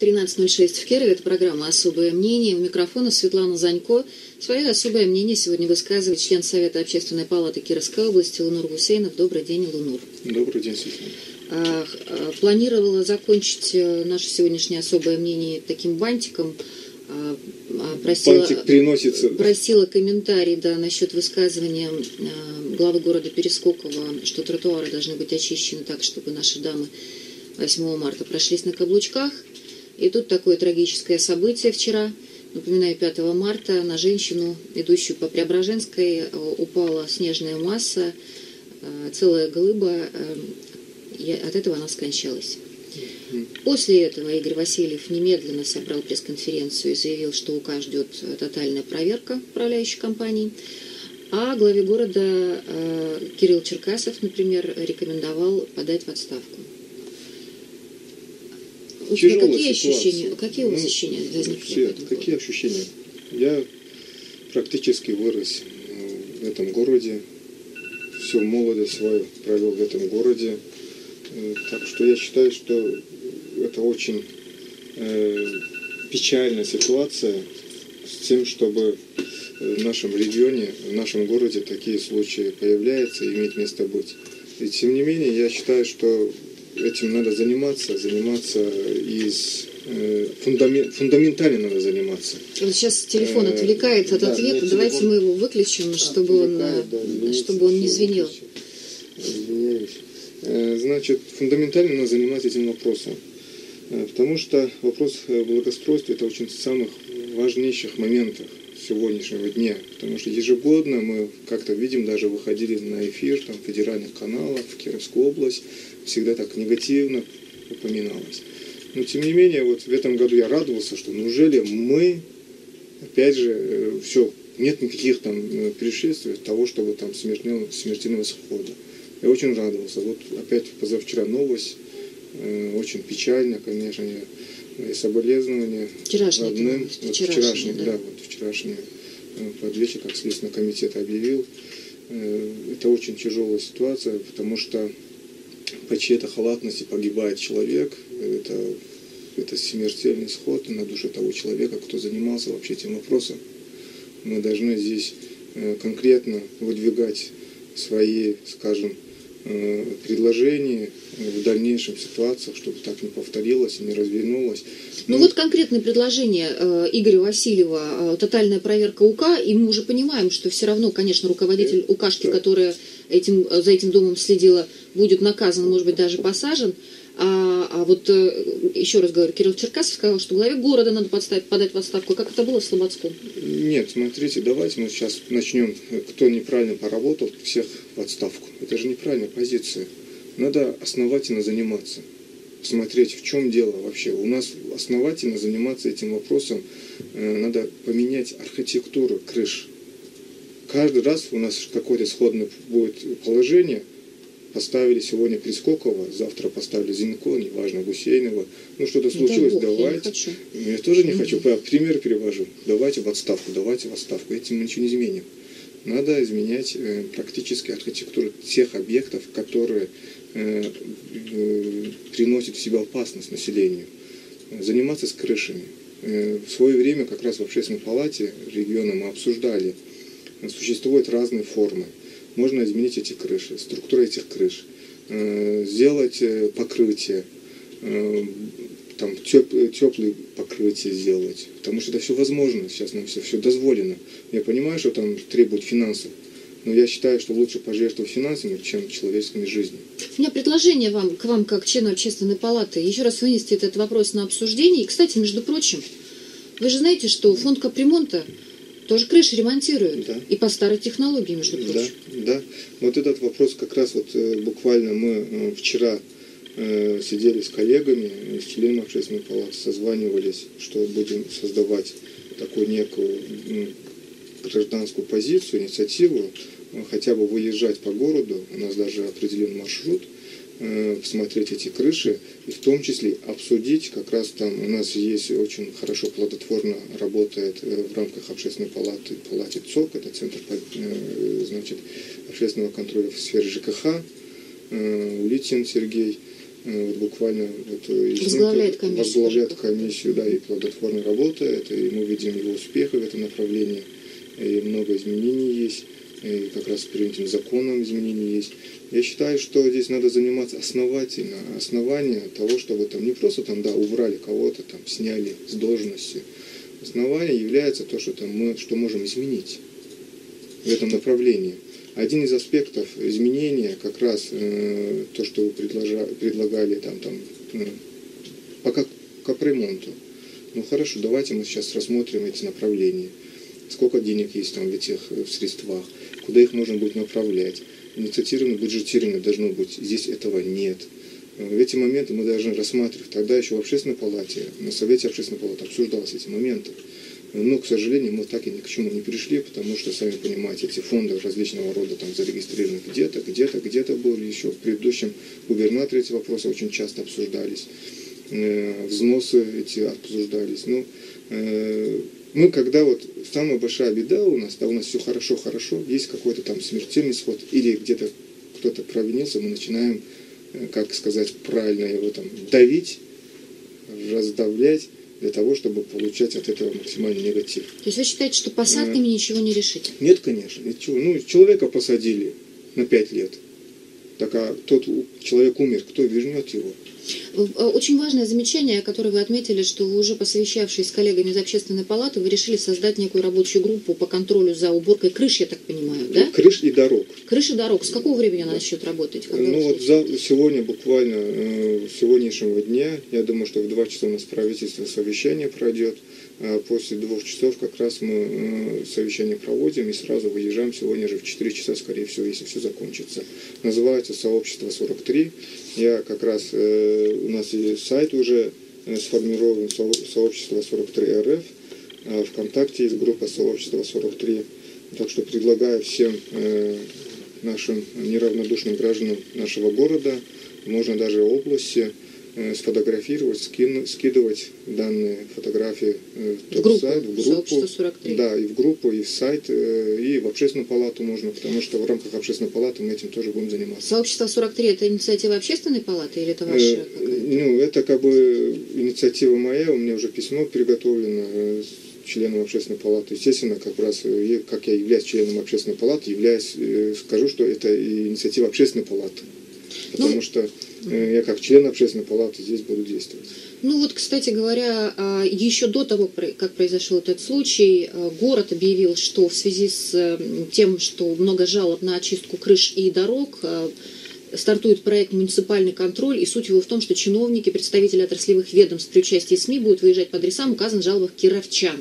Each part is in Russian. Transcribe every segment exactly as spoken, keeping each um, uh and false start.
тринадцать ноль шесть в Кирове. Это программа «Особое мнение». У микрофона Светлана Занько. Свое особое мнение сегодня высказывает член Совета Общественной палаты Кировской области Лунур Гусейнов. Добрый день, Лунур. Добрый день, Светлана. Планировала закончить наше сегодняшнее особое мнение таким бантиком. Просила, Бантик приносится. Просила комментарий, да, насчет высказывания главы города Перескокова, что тротуары должны быть очищены так, чтобы наши дамы восьмого марта прошлись на каблучках. И тут такое трагическое событие вчера. Напоминаю, пятого марта на женщину, идущую по Преображенской, упала снежная масса, целая глыба, и от этого она скончалась. После этого Игорь Васильев немедленно собрал пресс-конференцию и заявил, что УК ждет тотальная проверка управляющей компании. А главе города Кирилл Черкасов, например, рекомендовал подать в отставку. У тебя какие ощущения, какие у вас ну, ощущения возникли? Все, какие ощущения? Я практически вырос в этом городе, всю молодость свою провел в этом городе. Так что я считаю, что это очень э, печальная ситуация с тем, чтобы в нашем регионе, в нашем городе такие случаи появляются и имеют место быть. И тем не менее, я считаю, что этим надо заниматься, заниматься из э, фундамен, фундаментально надо заниматься. Вот сейчас телефон отвлекает от да, ответа, давайте мы его выключим, чтобы он, да, чтобы он не звенел. Извиняюсь. Значит, фундаментально надо заниматься этим вопросом, потому что вопрос благоустройства – это очень самых важнейших моментов сегодняшнего дня, потому что ежегодно мы как-то видим, даже выходили на эфир там, федеральных каналов в Кировскую область, всегда так негативно упоминалось. Но тем не менее, вот в этом году я радовался, что неужели мы, опять же, все, нет никаких там происшествий того, чтобы там смертельного, смертельного исхода. Я очень радовался. Вот опять позавчера новость, э, очень печально, конечно, и соболезнования вчерашний родным. Новость, вот вчерашний, вчерашний, да. да, да, вот вчерашний э, под вечер, как Следственный комитет объявил. Э, это очень тяжелая ситуация, потому что по чьей-то халатности погибает человек. Это, это смертельный исход на душе того человека, кто занимался вообще этим вопросом. Мы должны здесь э, конкретно выдвигать свои, скажем, предложений в дальнейших ситуациях, чтобы так не повторилось и не развернулось. Ну, ну вот конкретное предложение э, Игоря Васильева, э, тотальная проверка УК, и мы уже понимаем, что все равно, конечно, руководитель УКшки, которая этим, за этим домом следила, будет наказан, может быть, даже посажен. А, а вот, э, еще раз говорю, Кирилл Черкасов сказал, что главе города надо подставить, подать в отставку. Как это было в Слободском? Нет, смотрите, давайте мы сейчас начнем, кто неправильно поработал, всех в отставку. Это же неправильная позиция. Надо основательно заниматься, смотреть, в чем дело вообще. У нас основательно заниматься этим вопросом, э, надо поменять архитектуру крыш. Каждый раз у нас какое-то сходное будет положение. Поставили сегодня Перескокова, завтра поставили Зинько, неважно, Гусейнова. Ну, что-то случилось, Бог, давайте. Я, не я тоже не mm-hmm. хочу, пример перевожу. Давайте в отставку, давайте в отставку. Этим мы ничего не изменим. Надо изменять э, практически архитектуру тех объектов, которые э, э, приносят в себя опасность населению. Заниматься с крышами. Э, в свое время как раз в общественной палате региона мы обсуждали. Существуют разные формы. Можно изменить эти крыши, структуру этих крыш, э, сделать э, покрытие, э, там, теп, теплые покрытия сделать, потому что это все возможно, сейчас нам все, все дозволено. Я понимаю, что там требует финансов, но я считаю, что лучше пожертвовать финансами, чем человеческими жизнями. У меня предложение вам, к вам, как члену общественной палаты, еще раз вынести этот вопрос на обсуждение. И, кстати, между прочим, вы же знаете, что фонд капремонта тоже крыши ремонтируют, да. И по старой технологии, между прочим. Да, да. Вот этот вопрос как раз вот э, буквально мы э, вчера э, сидели с коллегами, с членами общественной палаты, созванивались, что будем создавать такую некую ну, гражданскую позицию, инициативу, э, хотя бы выезжать по городу, у нас даже определен маршрут, э, посмотреть эти крыши, и в том числе обсудить, как раз там у нас есть очень хорошо плодотворно работает в рамках общественной палаты, палате ЦОК, это Центр значит, общественного контроля в сфере ЖКХ, Улитин Сергей. вот буквально вот, возглавляет комиссию, возглавляет комиссию, да, и плодотворно работает, и мы видим его успехи в этом направлении, и много изменений есть, и как раз принятым законом изменений есть. Я считаю, что здесь надо заниматься основательно, основание того, чтобы там не просто там, да, убрали кого-то, там, сняли с должности. Основание является то, что там мы что можем изменить в этом направлении. Один из аспектов изменения как раз э, то, что вы предложа, предлагали там, там, э, по кап- капремонту. Ну хорошо, давайте мы сейчас рассмотрим эти направления. Сколько денег есть там в этих в средствах, куда их можно будет направлять. Инициативно, бюджетировано должно быть. Здесь этого нет. В эти моменты мы должны рассматривать. Тогда еще в общественной палате, на совете общественной палаты обсуждались эти моменты. Но, к сожалению, мы так и ни к чему не пришли, потому что, сами понимаете, эти фонды различного рода там зарегистрированы где-то, где-то, где-то были. Еще в предыдущем губернаторе эти вопросы очень часто обсуждались. Э, взносы эти обсуждались. Ну, э, мы, когда вот самая большая беда у нас, да, у нас все хорошо-хорошо, есть какой-то там смертельный исход, или где-то кто-то провинился, мы начинаем, э, как сказать правильно, его там давить, раздавлять, для того, чтобы получать от этого максимальный негатив. То есть вы считаете, что посадками а, ничего не решить? Нет, конечно. Ничего. Ну, человека посадили на пять лет. Так а тот человек умер, кто вернет его? Очень важное замечание, которое вы отметили, что вы уже посовещавшись с коллегами из общественной палаты, вы решили создать некую рабочую группу по контролю за уборкой крыш, я так понимаю, да? Крыш и дорог. Крыш и дорог. С какого времени она начнет работать? Когда ну вот за, сегодня буквально, э, сегодняшнего дня, я думаю, что в два часа у нас правительство совещание пройдет. А после двух часов как раз мы э, совещание проводим и сразу выезжаем сегодня же в четыре часа, скорее всего, если все закончится. Называется «Сообщество сорок три». Я как раз, э, у нас и сайт уже э, сформирован, со, «Сообщество сорок три эр эф». А ВКонтакте есть группа «Сообщество сорок три». Так что предлагаю всем э, нашим неравнодушным гражданам нашего города, можно даже области, сфотографировать, скину, скидывать данные фотографии в, в группу, сайт, в группу, сорок три. Да, и в группу, и в сайт, и в общественную палату можно, потому что в рамках общественной палаты мы этим тоже будем заниматься. Сообщество сорок три – это инициатива общественной палаты или это ваша? Э, ну, это как бы инициатива моя, у меня уже письмо приготовлено членом общественной палаты. Естественно, как раз, как я являюсь членом общественной палаты, являюсь, скажу, что это инициатива общественной палаты. Потому ну, что э, я как член общественной палаты здесь буду действовать. Ну вот, кстати говоря, еще до того, как произошел этот случай, город объявил, что в связи с тем, что много жалоб на очистку крыш и дорог, стартует проект «Муниципальный контроль», и суть его в том, что чиновники, представители отраслевых ведомств при участии СМИ будут выезжать по адресам, указанным в жалобах кировчан.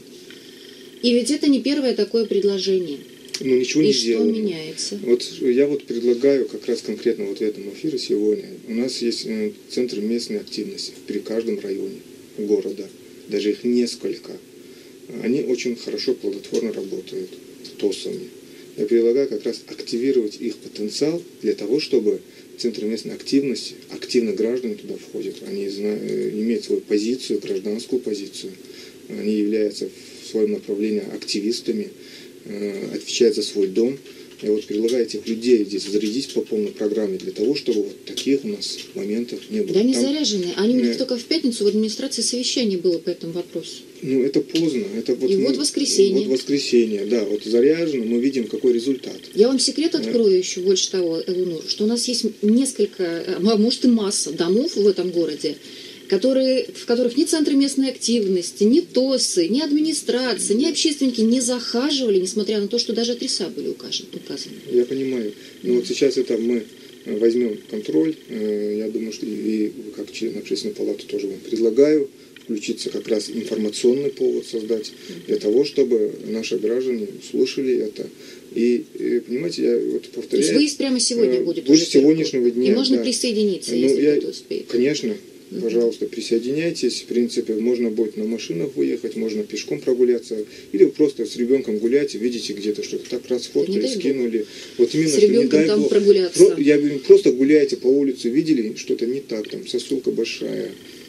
И ведь это не первое такое предложение. Ну, ничего и не что сделано. меняется? Вот я вот предлагаю как раз конкретно вот в этом эфире сегодня. У нас есть центры местной активности при каждом районе города. Даже их несколько. Они очень хорошо, плодотворно работают ТОСами. Я предлагаю как раз активировать их потенциал для того, чтобы центры местной активности, активно граждане туда входят. Они знают, имеют свою позицию, гражданскую позицию. Они являются в своем направлении активистами, отвечает за свой дом. Я вот предлагаю этих людей здесь зарядить по полной программе для того, чтобы вот таких у нас моментов не было. Да они Там, заряжены. Они у них только в пятницу в администрации совещание было по этому вопросу. Ну, это поздно. Это вот, И мы, вот воскресенье. Вот воскресенье, да. Вот заряжено, мы видим, какой результат. Я вам секрет открою да. еще больше того, Элунур, что у нас есть несколько, а может и масса домов в этом городе, которые, в которых ни центры местной активности, ни ТОСы, ни администрация, ни общественники не захаживали, несмотря на то, что даже адреса были указаны. Я понимаю. Но mm. вот сейчас это мы возьмем контроль. Я думаю, что и как член общественной палаты тоже вам предлагаю включиться как раз информационный повод создать для того, чтобы наши граждане слушали это. И, понимаете, я вот повторяю... То есть выезд прямо сегодня будет? Уже сегодняшнего дня, и можно да. присоединиться, ну, если я, кто-то успеет. Конечно. Пожалуйста, присоединяйтесь. В принципе, можно будет на машинах выехать, можно пешком прогуляться. Или просто с ребенком гулять, видите где-то что-то. Так раз фоткали, скинули. Вот именно, с ребенком что, там бог, прогуляться. Про, я говорю, просто гуляете по улице, видели что-то не так, там сосулка большая,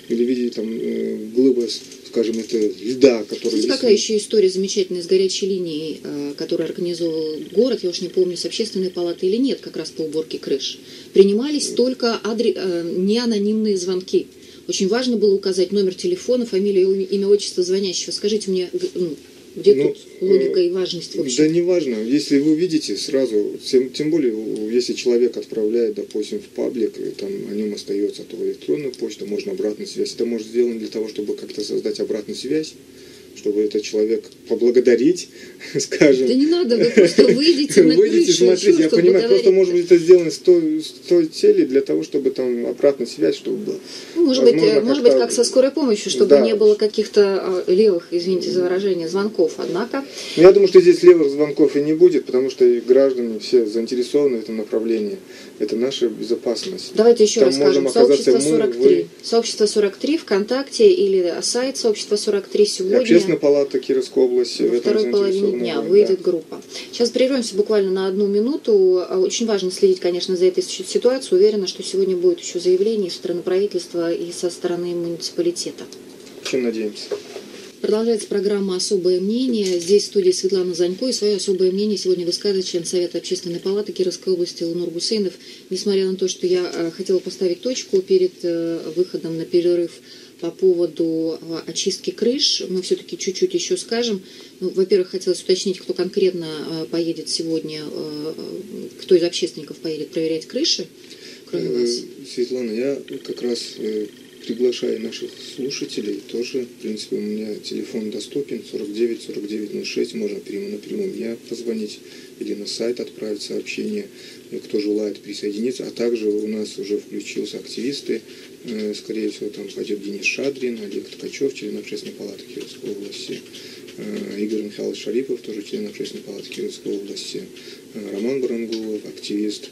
или в виде там, глыбы, скажем, это льда, который... Знаете, какая еще история замечательная с горячей линией, которую организовал город, я уж не помню, с общественной палатой или нет, как раз по уборке крыш. Принимались только адре... неанонимные звонки. Очень важно было указать номер телефона, фамилию, имя, отчество звонящего. Скажите мне, ну, где ну, тут логика и важность вообще? Да не важно. Если вы видите сразу, тем, тем более, если человек отправляет, допустим, в паблик, и там о нем остается то электронная почта, можно обратную связь. Это может сделано для того, чтобы как-то создать обратную связь, чтобы этот человек поблагодарить, скажем. Да не надо, вы просто выйдете на выйдете, крышу. смотрите, я понимаю, просто может быть это сделано с той, с той целью для того, чтобы там обратная связь, чтобы была. Ну, может быть, может быть, как со скорой помощью, чтобы да. не было каких-то левых, извините за выражение, звонков. Однако. Я думаю, что здесь левых звонков и не будет, потому что и граждане все заинтересованы в этом направлении. Это наша безопасность. Давайте еще там раз скажем. Сообщество сорок три. Вы... Сообщество сорок три ВКонтакте или сайт Сообщества сорок три сегодня. Общественная палата Кировской области. Во второй половине дня выйдет да. группа. Сейчас прервемся буквально на одну минуту. Очень важно следить, конечно, за этой ситуацией. Уверена, что сегодня будет еще заявление со стороны правительства и со стороны муниципалитета. Очень надеемся. Продолжается программа «Особое мнение». Здесь в студии Светлана Занько. И свое особое мнение сегодня высказывает член Совета Общественной палаты Кировской области Элнур Гусейнов. Несмотря на то, что я хотела поставить точку перед выходом на перерыв по поводу очистки крыш, мы все-таки чуть-чуть еще скажем. Ну, во-первых, хотелось уточнить, кто конкретно поедет сегодня, кто из общественников поедет проверять крыши, кроме вас. Светлана, я как раз... приглашаю наших слушателей тоже. В принципе, у меня телефон доступен сорок девять сорок девять ноль шесть. Можно прямо напрямую мне позвонить или на сайт отправить сообщение, кто желает присоединиться. А также у нас уже включился активисты. Скорее всего, там пойдет Денис Шадрин, Олег Ткачев, член Общественной палаты Кировской области. Игорь Михайлович Шарипов, тоже член Общественной палаты Кировской области. Роман Барангулов, активист.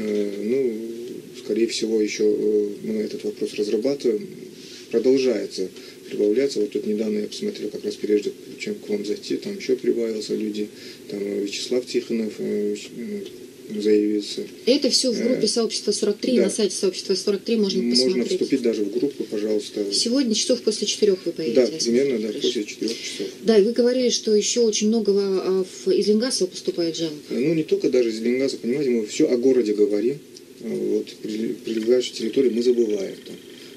Ну, скорее всего, еще мы этот вопрос разрабатываем, продолжается прибавляться. Вот тут недавно я посмотрел, как раз прежде чем к вам зайти, там еще прибавился люди, там Вячеслав Тихонов заявился. Это все в группе сообщества сорок три, да. На сайте сообщества сорок три можно посмотреть. Можно вступить даже в группу, пожалуйста. Сегодня часов после четырех вы поедете? Да, примерно, да, после четырех часов. Да, и вы говорили, что еще очень много из Ленгасова поступает жалоб. Ну, не только даже из Ленгасова, понимаете, мы все о городе говорим. Вот, прилегающей территории мы забываем, там,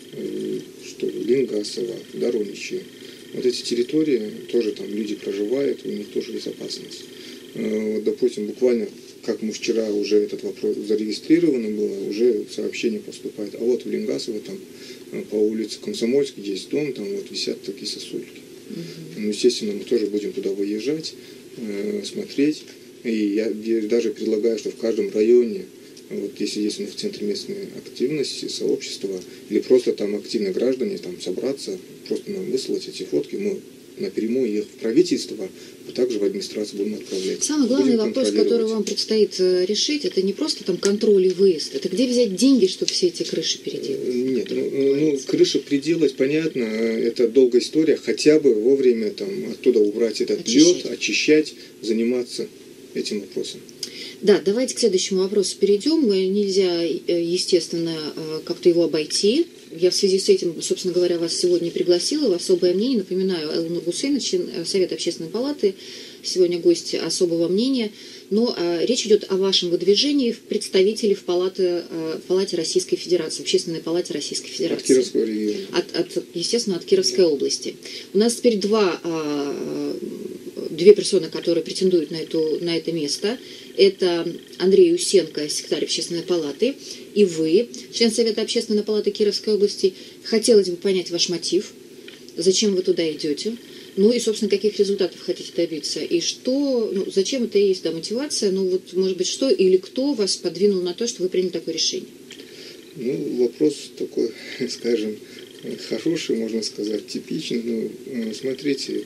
что Ленгасово, Дороничи, вот эти территории, тоже там люди проживают, у них тоже есть опасность. Вот, допустим, буквально, как мы вчера уже этот вопрос зарегистрировано было, уже сообщение поступает, а вот в Ленгасово, там, по улице Комсомольской есть дом, там вот висят такие сосульки. Угу. Ну, естественно, мы тоже будем туда выезжать, смотреть, и я, я даже предлагаю, что в каждом районе, вот если есть у них в центре местной активности, сообщества, или просто там активные граждане, там собраться, просто нам выслать эти фотки, мы напрямую их в правительство, а также в администрацию будем отправлять. Самый главный вопрос, который вам предстоит решить, это не просто там контроль и выезд, это где взять деньги, чтобы все эти крыши переделать? Нет, ну, ну крыши переделать, понятно, это долгая история, хотя бы вовремя там оттуда убрать этот очищать. лед, очищать, заниматься этим вопросом. Да, давайте к следующему вопросу перейдем. Нельзя, естественно, как-то его обойти. Я в связи с этим, собственно говоря, вас сегодня пригласила в особое мнение. Напоминаю, Элнур Гусейнов, член Совета Общественной палаты, сегодня гость особого мнения. Но а, речь идет о вашем выдвижении в представители в палате, а, в палате Российской Федерации, Общественной палате Российской Федерации. От Кировского региона. От, от, естественно, от Кировской области. У нас теперь два, а, две персоны, которые претендуют на, эту, на это место. Это Андрей Усенко, секретарь Общественной палаты, и вы, член Совета Общественной палаты Кировской области. Хотелось бы понять ваш мотив, зачем вы туда идете, ну и, собственно, каких результатов хотите добиться, и что, ну, зачем это и есть, да, мотивация, ну вот, может быть, что или кто вас подвинул на то, что вы приняли такое решение? Ну, вопрос такой, скажем, хороший, можно сказать, типичный. Ну, смотрите,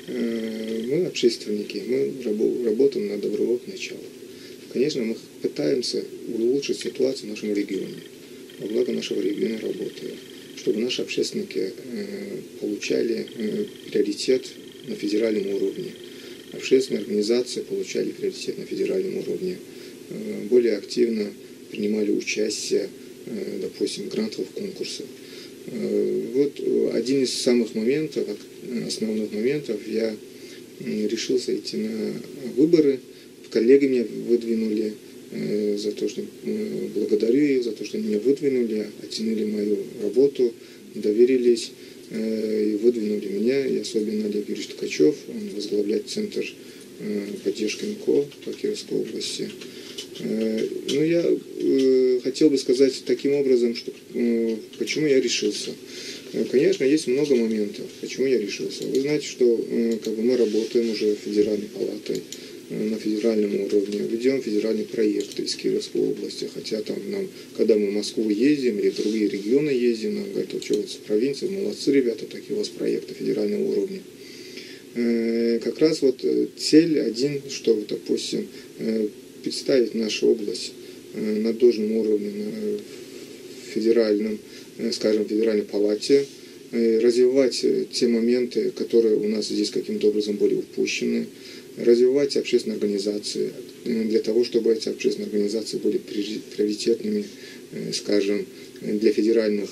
мы общественники, мы работаем на добровольных началах. Конечно, мы пытаемся улучшить ситуацию в нашем регионе, во благо нашего региона работая, чтобы наши общественники получали приоритет на федеральном уровне, общественные организации получали приоритет на федеральном уровне, более активно принимали участие, допустим, в грантовых конкурсах. Вот один из самых моментов, основных моментов, я решился идти на выборы. Коллеги меня выдвинули за то, что благодарю их, за то, что они меня выдвинули, оценили мою работу, доверились и выдвинули меня, и особенно Олег Юрьевич Ткачев, он возглавляет Центр поддержки эн ка о по Кировской области. Ну, я хотел бы сказать таким образом, что почему я решился. Конечно, есть много моментов, почему я решился. Вы знаете, что как бы, мы работаем уже федеральной палатой на федеральном уровне, ведем федеральные проекты из Кировской области, хотя там нам, когда мы в Москву ездим или в другие регионы ездим, нам говорят, что вот в провинции, молодцы ребята, такие у вас проекты федерального уровня. Как раз вот цель один, что, допустим, представить нашу область на должном уровне, в федеральном, скажем, федеральной палате, развивать те моменты, которые у нас здесь каким-то образом были упущены, развивать общественные организации для того, чтобы эти общественные организации были приоритетными, скажем, для федеральных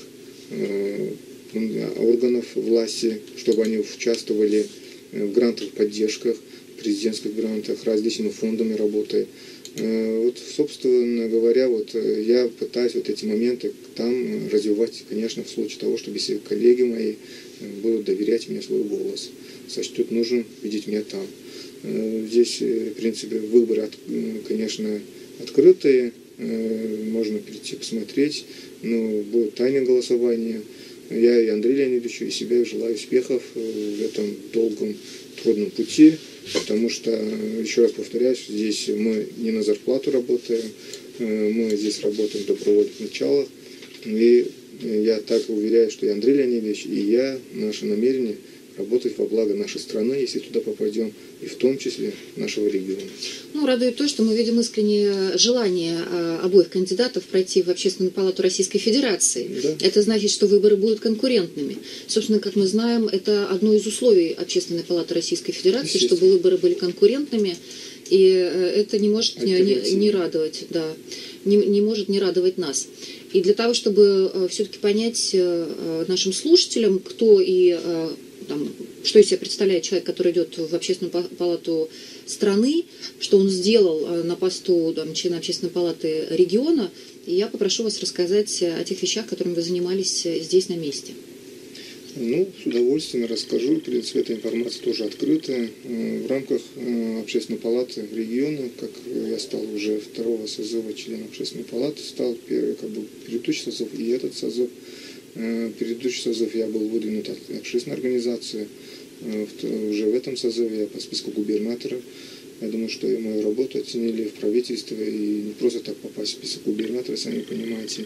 органов власти, чтобы они участвовали в грантовых поддержках, президентских грантах, различными фондами работая. Вот, собственно говоря, вот я пытаюсь вот эти моменты там развивать, конечно, в случае того, чтобы если коллеги мои будут доверять мне свой голос, сочтут нужным видеть меня там. Здесь, в принципе, выборы, конечно, открытые, можно прийти посмотреть, но будет тайное голосование. Я и Андрею Леонидовичу, и себе желаю успехов в этом долгом, трудном пути, потому что, еще раз повторяюсь, здесь мы не на зарплату работаем, мы здесь работаем в добровольных началах, и я так уверяю, что и Андрей Леонидович, и я, наше намерение работать во благо нашей страны, если туда попадем, и в том числе нашего региона. Ну, радует то, что мы видим искреннее желание обоих кандидатов пройти в Общественную палату Российской Федерации. Да. Это значит, что выборы будут конкурентными. Собственно, как мы знаем, это одно из условий Общественной палаты Российской Федерации, чтобы выборы были конкурентными, и это не может не, не, не радовать, да, не, не может не радовать нас. И для того, чтобы все-таки понять нашим слушателям, кто и там, что из себя представляет человек, который идет в Общественную палату страны, что он сделал на посту там, члена Общественной палаты региона, и я попрошу вас рассказать о тех вещах, которыми вы занимались здесь на месте. Ну, с удовольствием расскажу. В принципе, эта информация тоже открытая. В рамках Общественной палаты региона, как я стал уже второго созыва члена Общественной палаты, стал первый, как бы, предыдущий созыв и этот созыв. Предыдущий созыв я был выдвинут от общественной организации. Уже в этом созыве я по списку губернатора. Я думаю, что и мою работу оценили в правительстве. И не просто так попасть в список губернатора, сами понимаете.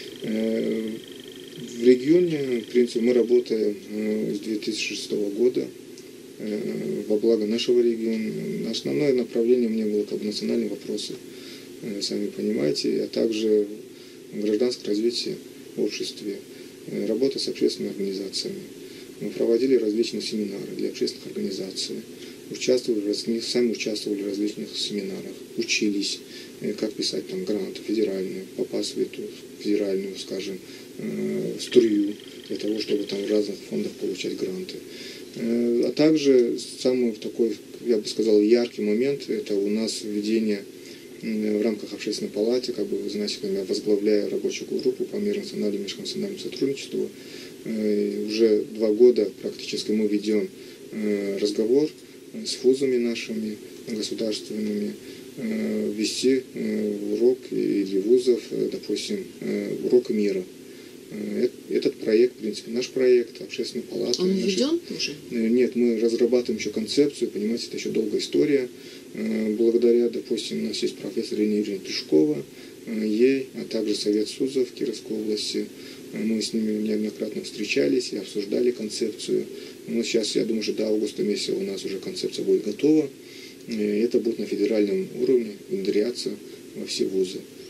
В регионе, в принципе, мы работаем с две тысячи шестого года во благо нашего региона. Основное направление у меня было как бы национальные вопросы, сами понимаете, а также гражданское развитие в обществе. Работа с общественными организациями. Мы проводили различные семинары для общественных организаций. Участвовали, сами участвовали в различных семинарах. Учились, как писать там гранты федеральные, попасть в эту федеральную, скажем, струю, для того, чтобы там в разных фондах получать гранты. А также самый такой, я бы сказал, яркий момент, это у нас введение в рамках Общественной палаты, как бы вы знаете, я возглавляю рабочую группу по межнациональному и межконфессиональному сотрудничеству. Уже два года практически мы ведем разговор с вузами нашими государственными, вести урок или вузов, допустим, урок мира. Этот проект, в принципе, наш проект, Общественной палаты. Он введен наши... уже? Нет, мы разрабатываем еще концепцию, понимаете, это еще долгая история. Благодаря, допустим, у нас есть профессор Ирина Юрьевна Тышкова, ей, а также Совет СУЗов Кировской области. Мы с ними неоднократно встречались и обсуждали концепцию. Ну, сейчас, я думаю, что до августа месяца у нас уже концепция будет готова. И это будет на федеральном уровне внедряться во все вузы.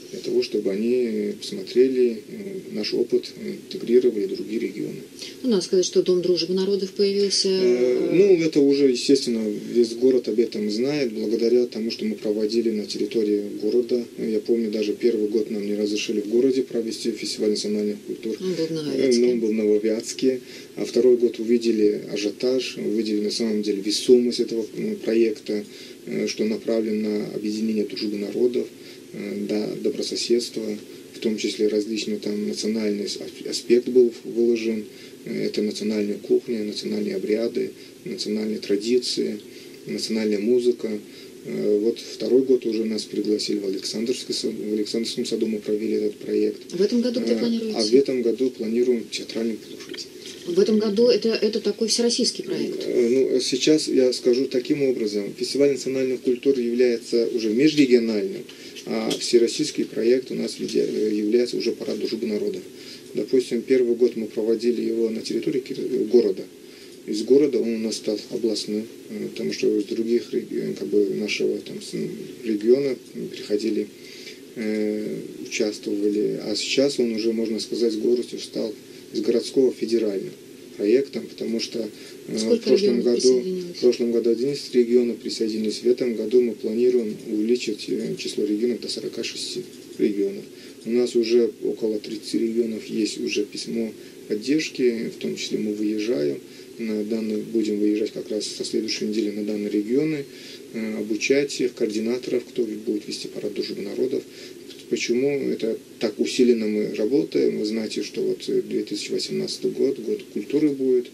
для того, чтобы они посмотрели наш опыт, интегрировали другие регионы. Ну, надо сказать, что Дом дружбы народов появился. Э, ну, это уже, естественно, весь город об этом знает, благодаря тому, что мы проводили на территории города. Я помню, даже первый год нам не разрешили в городе провести фестиваль национальных культур. Он был в Нововятске. Он был в Нововятске. А второй год увидели ажиотаж, увидели на самом деле весомость этого проекта, что направлен на объединение дружбы народов, да, добрососедства, в том числе различный там национальный аспект был выложен. Это национальная кухня, национальные обряды, национальные традиции, национальная музыка. Вот второй год уже нас пригласили в Александровский сад, в Александровском саду мы провели этот проект. В этом году где планируете? А в этом году планируем театральный площадь. В этом году это, это такой всероссийский проект? Ну, сейчас я скажу таким образом. Фестиваль национальных культур является уже межрегиональным, а всероссийский проект у нас является уже парад дружбы народов. Допустим, первый год мы проводили его на территории города. Из города он у нас стал областным, потому что из других как бы, нашего там, региона приходили, э, участвовали. А сейчас он уже, можно сказать, с гордостью стал из городского федеральным проектом, потому что э, в, прошлом году, в прошлом году одиннадцать регионов присоединились. В этом году мы планируем увеличить число регионов до сорока шести регионов. У нас уже около тридцати регионов есть уже письмо поддержки, в том числе мы выезжаем. На данный, будем выезжать как раз со следующей недели на данные регионы, э, обучать их, координаторов, кто будет вести парад дружбы народов. Почему это так усиленно мы работаем? Вы знаете, что вот две тысячи восемнадцатый год, год культуры будет.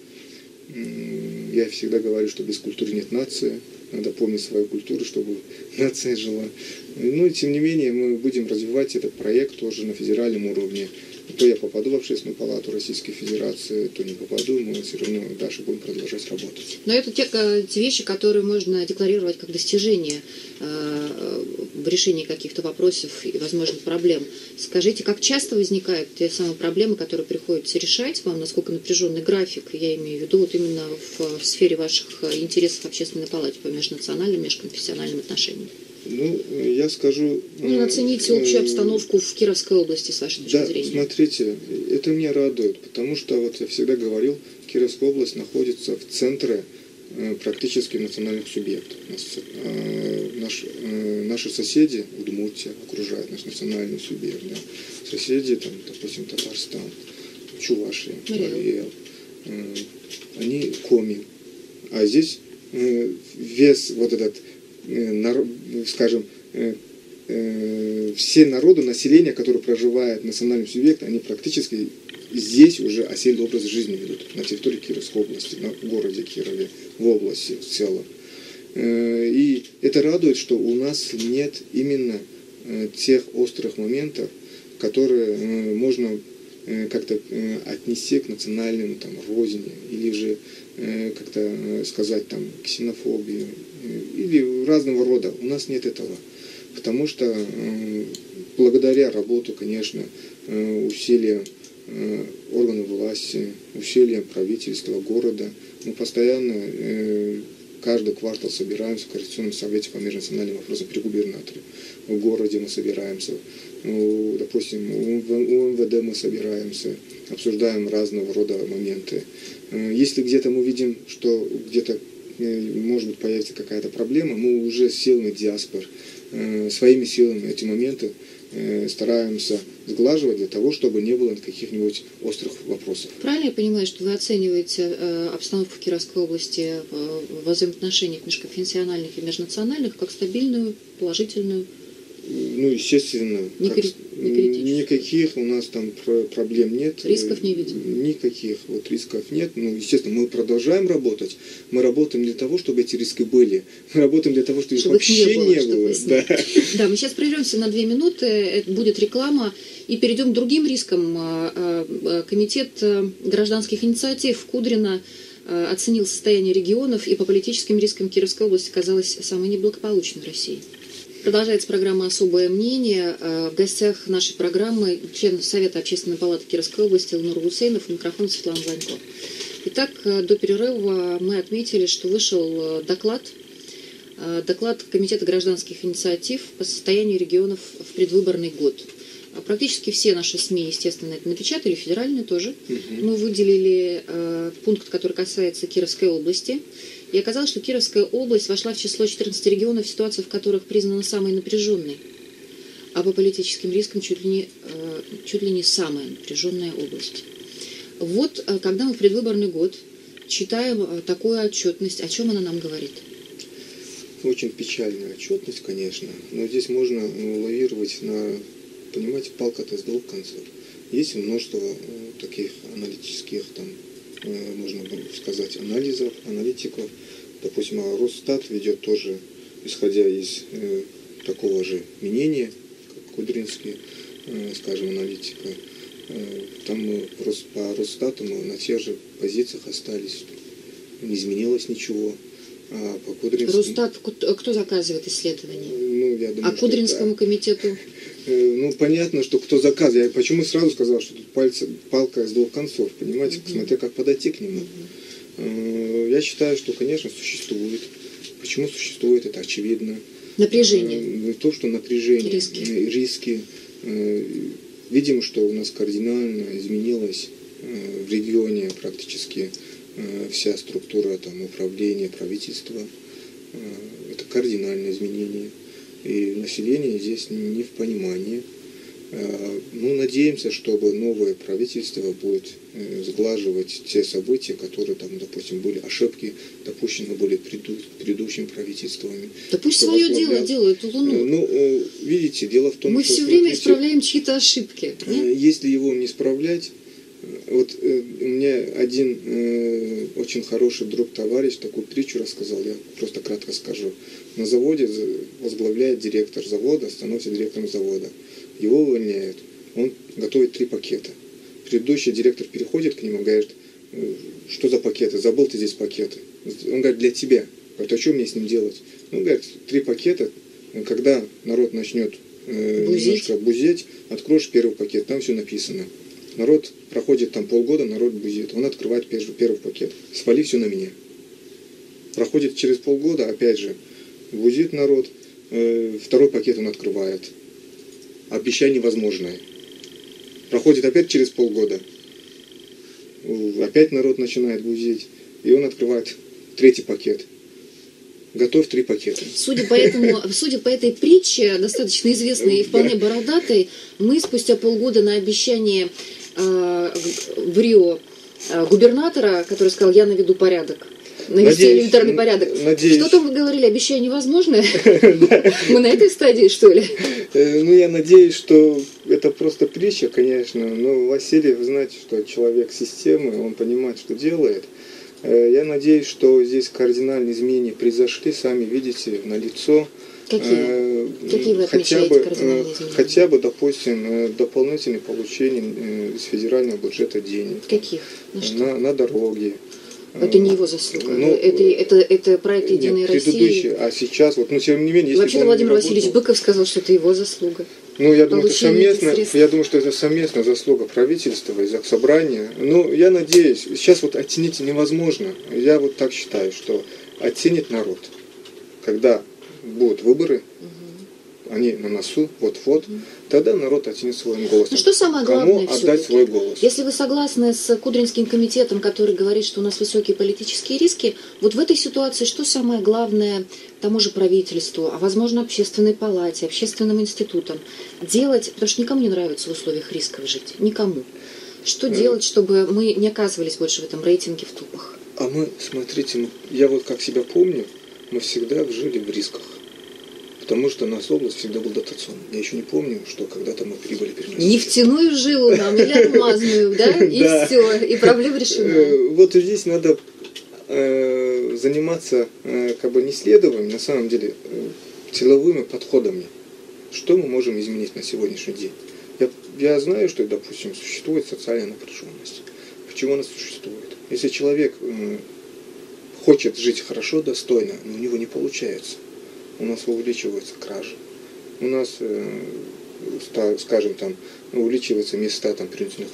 Я всегда говорю, что без культуры нет нации. Надо помнить свою культуру, чтобы нация жила. Но, тем не менее, мы будем развивать этот проект тоже на федеральном уровне. То я попаду в Общественную палату Российской Федерации, то не попаду, мы все равно дальше будем продолжать работать. Но это те, те вещи, которые можно декларировать как достижения э, в решении каких-то вопросов и, возможно, проблем. Скажите, как часто возникают те самые проблемы, которые приходится решать вам, насколько напряженный график, я имею в виду вот именно в, в сфере ваших интересов в Общественной палате по межнациональным, межконфессиональным отношениям? Ну, я скажу... Ну, оцените общую обстановку в Кировской области, с вашей точки да, зрения. Смотрите, это меня радует, потому что, вот я всегда говорил, Кировская область находится в центре э, практически национальных субъектов. Нас, э, наш, э, наши соседи, Удмуртия, окружают наш национальный субъект. Да. Соседи, там, допустим, Татарстан, Чувашия, Карел, э, они коми. А здесь э, вес вот этот... Народ, скажем, э, э, все народы, население, которое проживает в национальном субъекте, они практически здесь уже осельный образ жизни ведут, на территории Кировской области, на городе Кирове, в области в целом. Э, и это радует, что у нас нет именно э, тех острых моментов, которые э, можно э, как-то э, отнести к национальным там, розни, или же э, как-то э, сказать там ксенофобию, или разного рода. У нас нет этого. Потому что э, благодаря работе, конечно, э, усилиям э, органов власти, усилиям правительства, города, мы постоянно э, каждый квартал собираемся в Координационном совете по межнациональным вопросам при губернаторе. В городе мы собираемся, ну, допустим, у эм вэ дэ мы собираемся, обсуждаем разного рода моменты. Э, если где-то мы видим, что где-то может быть появится какая-то проблема, мы уже силами диаспор, э, своими силами эти моменты э, стараемся сглаживать для того, чтобы не было каких-нибудь острых вопросов. Правильно я понимаю, что вы оцениваете э, обстановку в Кировской области э, в взаимоотношениях межконфессиональных и межнациональных как стабильную, положительную? Ну, естественно, не как, кри... не никаких у нас там проблем нет. Рисков не видим? Никаких вот рисков нет. Ну, естественно, мы продолжаем работать. Мы работаем для того, чтобы эти риски были. Мы работаем для того, чтобы, чтобы их вообще не было. Не было. Да. Да, мы сейчас прервемся на две минуты. Это будет реклама. И перейдем к другим рискам. Комитет гражданских инициатив Кудрина оценил состояние регионов, и по политическим рискам Кировская область оказалась самой неблагополучной в России. Продолжается программа «Особое мнение». В гостях нашей программы член Совета Общественной палаты Кировской области Элнур Гусейнов, микрофон Светлана Занько. Итак, до перерыва мы отметили, что вышел доклад доклад Комитета гражданских инициатив по состоянию регионов в предвыборный год. Практически все наши СМИ, естественно, это напечатали, федеральные тоже. Угу. Мы выделили э, пункт, который касается Кировской области. И оказалось, что Кировская область вошла в число четырнадцати регионов, ситуация в которых признана самой напряженной. А по политическим рискам чуть ли не, э, чуть ли не самая напряженная область. Вот, э, когда мы в предвыборный год читаем э, такую отчетность, о чем она нам говорит? Очень печальная отчетность, конечно, но здесь можно лавировать на... Понимаете, палка-то с двух концов. Есть множество э, таких аналитических, там, э, можно сказать, анализов, аналитиков. Допустим, Росстат ведет тоже, исходя из э, такого же мнения, как Кудринский, э, скажем, аналитика. Э, там мы по Росстату мы на тех же позициях остались. Не изменилось ничего. А по Кудринскому... Росстат, кто заказывает исследования? Ну, я думаю, а Кудринскому это... комитету? Ну, понятно, что кто заказывает. Я почему сразу сказал, что тут пальцы, палка с двух концов, понимаете, uh-huh. смотря как подойти к нему. Uh-huh. Я считаю, что, конечно, существует. Почему существует, это очевидно. Напряжение. То, что напряжение, риски. риски. Видим, что у нас кардинально изменилась в регионе практически вся структура там, управления, правительства. Это кардинальное изменение. И население здесь не в понимании. Ну, надеемся, чтобы новое правительство будет сглаживать те события, которые, там, допустим, были ошибки, допущены были преду, предыдущими правительствами. Да пусть свое дело делают, Луну. Ну, видите, дело в том, Мы что... Мы все время смотрите, исправляем чьи-то ошибки. Нет? Если его не исправлять... Вот э, у меня один э, очень хороший друг, товарищ, такую притчу рассказал, я просто кратко скажу. На заводе возглавляет директор завода, становится директором завода. Его увольняют, он готовит три пакета. Предыдущий директор переходит к нему и говорит, что за пакеты, забыл ты здесь пакеты. Он говорит, для тебя. Говорит, а что мне с ним делать? Он говорит, три пакета, когда народ начнет э, немножко бузеть, откроешь первый пакет, там все написано. Народ проходит там полгода, народ бузит. Он открывает первый, первый пакет. Свали все на меня. Проходит через полгода, опять же, бузит народ. Э, второй пакет он открывает. Обещай невозможное. Проходит опять через полгода. Опять народ начинает бузить. И он открывает третий пакет. Готовь три пакета. Судя по, этому, судя по этой притче, достаточно известной и вполне бородатой, мы спустя полгода на обещание э, в Рио э, губернатора, который сказал, я наведу порядок, навести надеюсь, элементарный порядок. Надеюсь. Что там вы говорили, обещаю невозможное? Мы на этой стадии, что ли? Ну, я надеюсь, что это просто притча, конечно, но Васильев знает, что человек системы, он понимает, что делает. Я надеюсь, что здесь кардинальные изменения произошли, сами видите, налицо. Какие? Какие вы хотя бы, кардинальные изменения? Хотя бы, допустим, дополнительное получение из федерального бюджета денег. Каких? На, на, на дороги. Это не его заслуга. Ну, это, это, это проект «Единой России». А сейчас, вот, ну, тем не менее... Если вообще-то Владимир Васильевич Быков сказал, что это его заслуга. Ну, я думаю, это совместно, я думаю, что это совместная заслуга правительства и собрания. Ну, я надеюсь, сейчас вот оценить невозможно. Я вот так считаю, что оценит народ, когда будут выборы, угу. они на носу, вот-вот, угу. тогда народ оценит своим голосом. Ну, что самое главное, кому отдать свой голос? Если вы согласны с Кудринским комитетом, который говорит, что у нас высокие политические риски, вот в этой ситуации что самое главное тому же правительству, а возможно общественной палате, общественным институтам делать, потому что никому не нравится в условиях рисков жить, никому. Что mm. делать, чтобы мы не оказывались больше в этом рейтинге в тупах? А мы, смотрите, я вот как себя помню, мы всегда жили в рисках. Потому что наша область всегда была дотационной. Я еще не помню, что когда-то мы прибыли переносили. Нефтяную жилу нам или алмазную, да? И все, и проблема решена. Вот здесь надо заниматься как бы не исследованием, на самом деле силовыми подходами. Что мы можем изменить на сегодняшний день? Я, я знаю, что, допустим, существует социальная напряженность. Почему она существует? Если человек хочет жить хорошо, достойно, но у него не получается. У нас увеличиваются кражи. У нас, скажем, там увеличиваются места там принудительных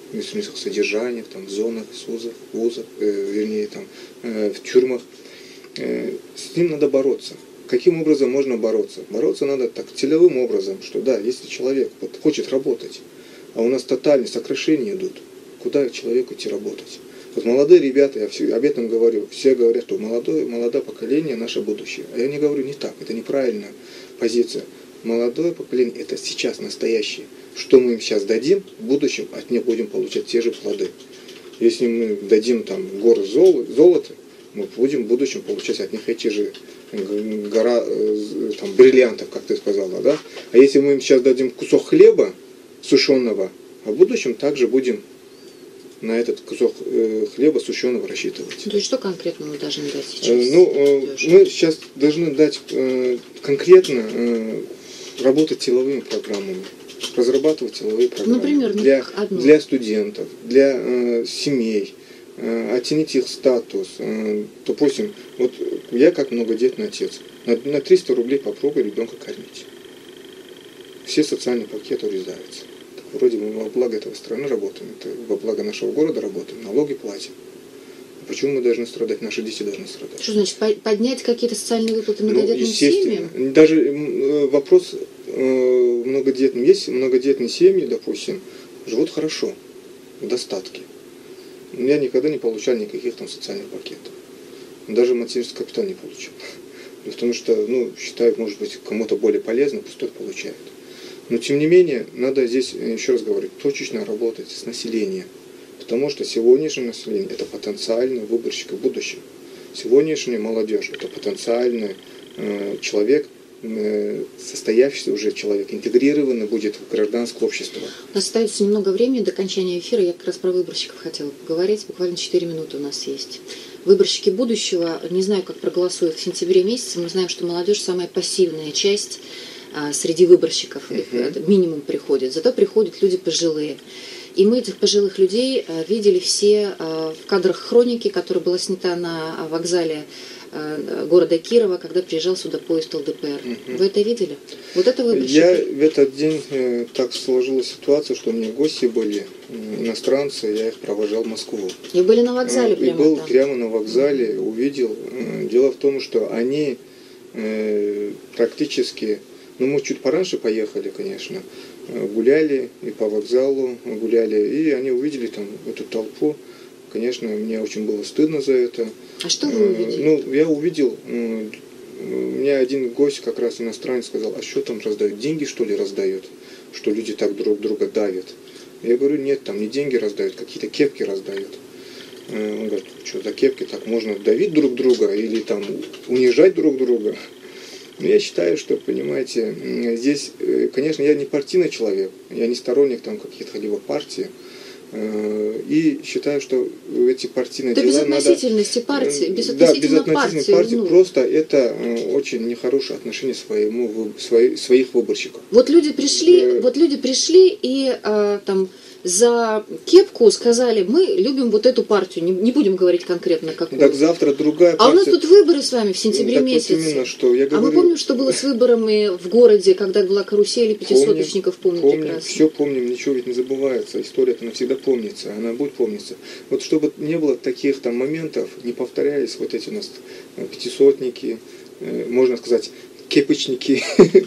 содержаниях, там, в зонах, СУЗах, вузах, э, вернее, там, э, в тюрьмах. с ним надо бороться. Каким образом можно бороться? Бороться надо так целевым образом, что да, если человек вот хочет работать, а у нас тотальные сокращения идут, куда человеку идти работать? Вот молодые ребята, я все, об этом говорю, все говорят, что молодое, молодое поколение наше будущее. А я не говорю не так, это неправильная позиция. Молодое поколение это сейчас настоящее. Что мы им сейчас дадим, в будущем от них будем получать те же плоды. Если мы дадим там горы золота, мы будем в будущем получать от них эти же гора там, бриллиантов, как ты сказала, да? А если мы им сейчас дадим кусок хлеба сушеного, а в будущем также будем на этот кусок э, хлеба сушеного рассчитывать. То есть что конкретно мы должны дать сейчас? Э, ну, э, мы сейчас должны дать э, конкретно э, работать силовыми программами, разрабатывать силовые программы. Например, для, для студентов, для э, семей, э, оценить их статус. Э, допустим, вот я как многодетный отец, на, на триста рублей попробуй ребенка кормить. Все социальные пакеты урезаются. Вроде мы во благо этого страны работаем, это во благо нашего города работаем, налоги платим. Почему мы должны страдать, наши дети должны страдать? Что значит, поднять какие-то социальные выплаты многодетным ну, семьям? Даже вопрос э, многодетным. Есть многодетные семьи, допустим, живут хорошо, в достатке. Я никогда не получал никаких там социальных пакетов. Даже материнский капитал не получил. Потому что, ну, считаю, может быть, кому-то более полезно, пусть тот получает. Но, тем не менее, надо здесь, еще раз говорю, точечно работать с населением. Потому что сегодняшнее население – это потенциальный выборщик в будущем. Сегодняшняя молодежь – это потенциальный э, человек, э, состоявшийся уже человек, интегрированный будет в гражданское общество. У нас остается немного времени до окончания эфира. Я как раз про выборщиков хотела поговорить. Буквально четыре минуты у нас есть. Выборщики будущего, не знаю, как проголосуют в сентябре месяце. Мы знаем, что молодежь – самая пассивная часть среди выборщиков, их uh-huh. минимум приходит. Зато приходят люди пожилые. И мы этих пожилых людей видели все в кадрах хроники, которая была снята на вокзале города Кирова, когда приезжал сюда поезд эл дэ пэ эр. Uh-huh. Вы это видели? Вот это выборщики. Я в этот день так сложилась ситуация, что у меня гости были, иностранцы, я их провожал в Москву. И были на вокзале прямо И был там. прямо на вокзале, увидел. Дело в том, что они практически... Ну, мы чуть пораньше поехали, конечно, гуляли и по вокзалу гуляли, и они увидели там эту толпу. Конечно, мне очень было стыдно за это. А что вы увидели? Ну, я увидел, у меня один гость, как раз иностранец, сказал, а что там раздают? Деньги, что ли, раздают? Что люди так друг друга давят? Я говорю, нет, там не деньги раздают, какие-то кепки раздают. Он говорит, что за кепки так можно давить друг друга или там унижать друг друга? Я считаю, что, понимаете, здесь, конечно, я не партийный человек, я не сторонник там каких-то либо партий, и считаю, что эти партийные да дела без относительности надо... партии, без да, относительно без относительности партии, ну. Просто это очень нехорошее отношение своему, свои, своих выборщиков. Вот люди пришли, э... вот люди пришли и а, там... за кепку сказали, мы любим вот эту партию, не, не будем говорить конкретно какую. Так завтра другая партия. А у нас тут выборы с вами в сентябре так месяце. Вот именно, что я говорю... А мы помним, что было с выборами в городе, когда была карусель, и пятисоточников, помним, помним прекрасно. Все помним, ничего ведь не забывается. История-то навсегда помнится, она будет помниться. Вот чтобы не было таких там моментов, не повторялись вот эти у нас пятисотники, можно сказать, кепочники,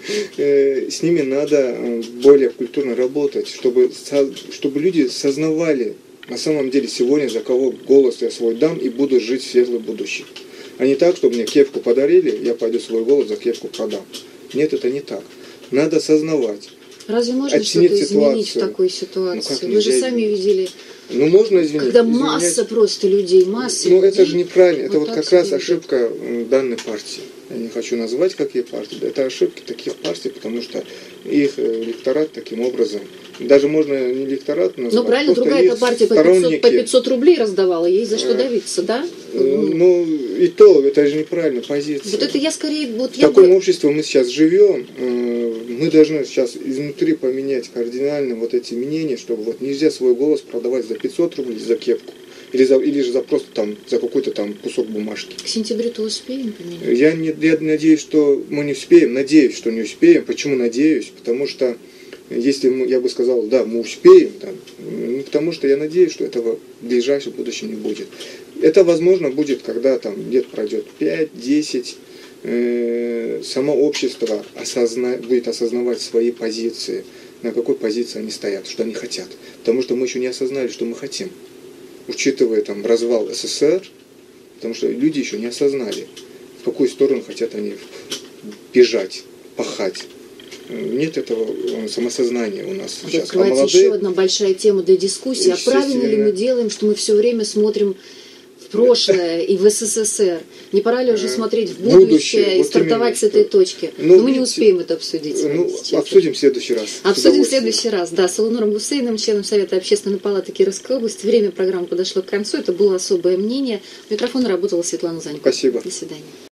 с ними надо более культурно работать, чтобы, чтобы люди сознавали на самом деле сегодня, за кого голос я свой дам и буду жить в светлом будущем. А не так, чтобы мне кепку подарили, я пойду свой голос за кепку продам. Нет, это не так. Надо сознавать. Разве можно что-то изменить в такой ситуации? Ну, Вы же сами видели, ну, можно изменить, когда изменять. масса просто людей, масса Ну, людей. это же неправильно. Это вот, вот как раз ведут. ошибка данной партии. Я не хочу назвать, какие партии. Это ошибки таких партий, потому что их электорат таким образом, даже можно не электорат назвать. Ну, правильно, другая-то партия по пятьсот, по пятьсот рублей раздавала, ей за что давиться, да? Ну, и то, это же неправильная позиция. Вот это я скорее... Вот в я таком бы... обществе мы сейчас живем, мы должны сейчас изнутри поменять кардинально вот эти мнения, чтобы вот нельзя свой голос продавать за пятьсот рублей за кепку. Или, за, или же за просто там, за какой-то там кусок бумажки. К сентябрю-то успеем поменять? Я, не, я надеюсь, что мы не успеем. Надеюсь, что не успеем. Почему надеюсь? Потому что, если мы, я бы сказал, да, мы успеем, да, ну, потому что я надеюсь, что этого в ближайшем будущем не будет. Это возможно будет, когда там лет пройдет пять-десять, э, само общество осозна... будет осознавать свои позиции, на какой позиции они стоят, что они хотят. Потому что мы еще не осознали, что мы хотим. Учитывая там развал СССР, потому что люди еще не осознали, в какую сторону хотят они бежать, пахать. Нет этого самосознания у нас сейчас. Открывается а молодые... еще одна большая тема для дискуссии. А правильно ли мы делаем, что мы все время смотрим в прошлое и в СССР? Не пора ли уже смотреть в будущее, будущее и вот стартовать с этой точки? Ну, Но мы не успеем это обсудить. Ну, обсудим в следующий раз. Обсудим в следующий раз. Да, с Алунуром Гусейновым, членом Совета Общественной палаты Кировской области. Время программы подошло к концу. Это было особое мнение. У микрофона работала Светлана Занько. Спасибо. До свидания.